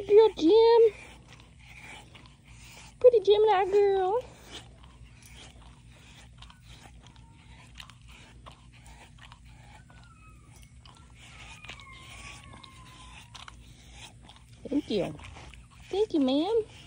Good girl, Jim. Pretty Gemini girl. Thank you. Thank you, ma'am.